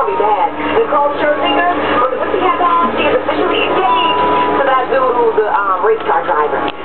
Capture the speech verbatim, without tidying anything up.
call me bad. Nicole Scherzinger, with the pussy hat on, she is officially engaged to that dude who's the um, race car driver.